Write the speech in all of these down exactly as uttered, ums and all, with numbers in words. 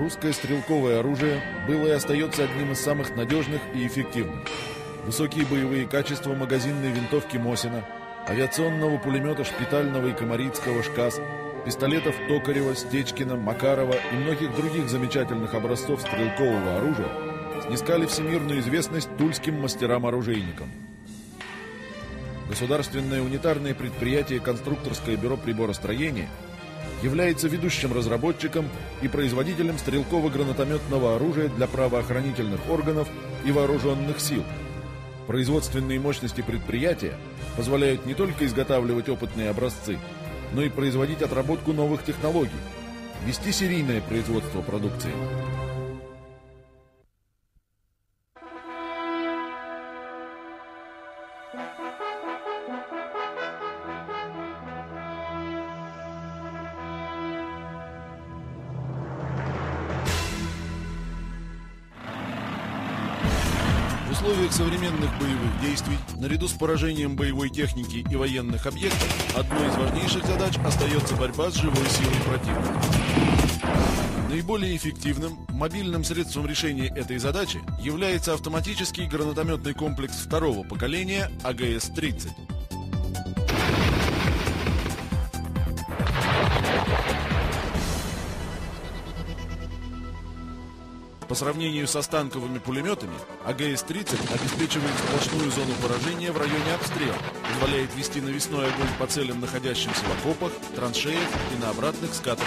Русское стрелковое оружие было и остается одним из самых надежных и эффективных. Высокие боевые качества магазинной винтовки Мосина, авиационного пулемета Шпитального и Комарицкого ШКАС, пистолетов Токарева, Стечкина, Макарова и многих других замечательных образцов стрелкового оружия снискали всемирную известность тульским мастерам-оружейникам. Государственное унитарное предприятие «Конструкторское бюро приборостроения» является ведущим разработчиком и производителем стрелково-гранатометного оружия для правоохранительных органов и вооруженных сил. Производственные мощности предприятия позволяют не только изготавливать опытные образцы, но и производить отработку новых технологий, вести серийное производство продукции. В условиях современных боевых действий, наряду с поражением боевой техники и военных объектов, одной из важнейших задач остается борьба с живой силой противника. Наиболее эффективным, мобильным средством решения этой задачи является автоматический гранатометный комплекс второго поколения А Г С тридцать. По сравнению со станковыми пулеметами, А Г С тридцать обеспечивает сплошную зону поражения в районе обстрела, позволяет вести навесной огонь по целям, находящимся в окопах, траншеях и на обратных скатах.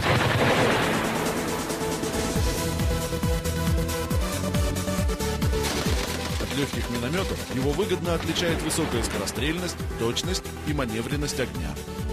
От легких минометов его выгодно отличает высокая скорострельность, точность и маневренность огня.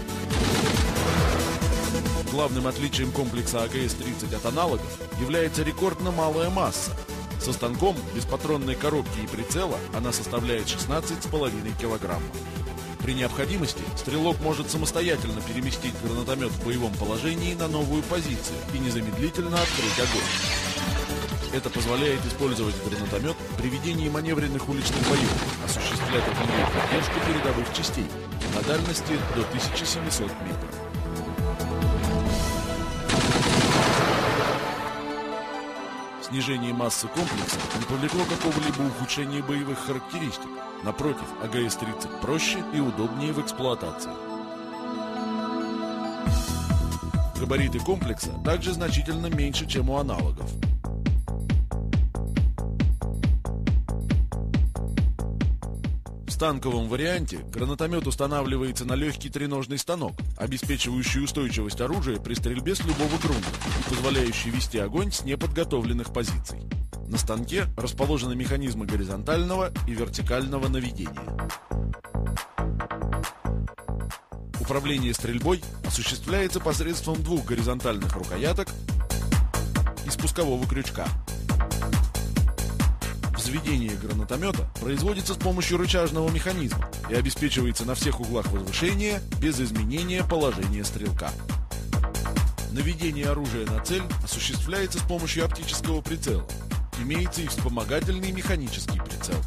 Главным отличием комплекса А Г С тридцать от аналогов является рекордно малая масса. Со станком, без патронной коробки и прицела она составляет шестнадцать с половиной килограммов. При необходимости стрелок может самостоятельно переместить гранатомет в боевом положении на новую позицию и незамедлительно открыть огонь. Это позволяет использовать гранатомет при ведении маневренных уличных боев, осуществлять огневую поддержку передовых частей на дальности до тысячи семисот метров. Снижение массы комплекса не повлекло какого-либо ухудшения боевых характеристик. Напротив, А Г С тридцать проще и удобнее в эксплуатации. Габариты комплекса также значительно меньше, чем у аналогов. В станковом варианте гранатомет устанавливается на легкий треножный станок, обеспечивающий устойчивость оружия при стрельбе с любого грунта и позволяющий вести огонь с неподготовленных позиций. На станке расположены механизмы горизонтального и вертикального наведения. Управление стрельбой осуществляется посредством двух горизонтальных рукояток и спускового крючка. Взведение гранатомета производится с помощью рычажного механизма и обеспечивается на всех углах возвышения без изменения положения стрелка. Наведение оружия на цель осуществляется с помощью оптического прицела. Имеется и вспомогательный механический прицел.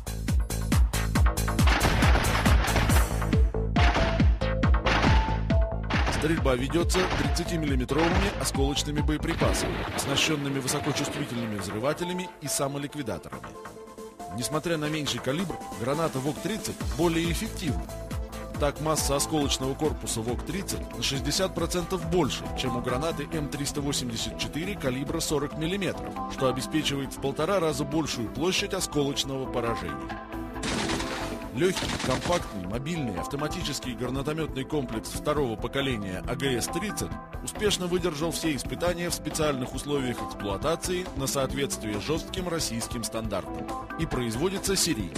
Стрельба ведется тридцатимиллиметровыми осколочными боеприпасами, оснащенными высокочувствительными взрывателями и самоликвидаторами. Несмотря на меньший калибр, граната ВОК тридцать более эффективна. Так, масса осколочного корпуса ВОК тридцать на шестьдесят процентов больше, чем у гранаты М триста восемьдесят четыре калибра сорок миллиметров, что обеспечивает в полтора раза большую площадь осколочного поражения. Легкий, компактный, мобильный, автоматический гранатометный комплекс второго поколения А Г С тридцать успешно выдержал все испытания в специальных условиях эксплуатации на соответствие жестким российским стандартам и производится серийно.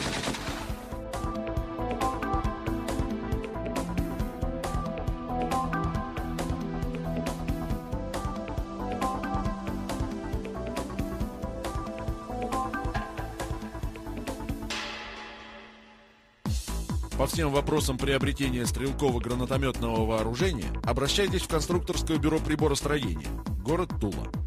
По всем вопросам приобретения стрелково-гранатометного вооружения обращайтесь в Конструкторское бюро приборостроения, город Тула.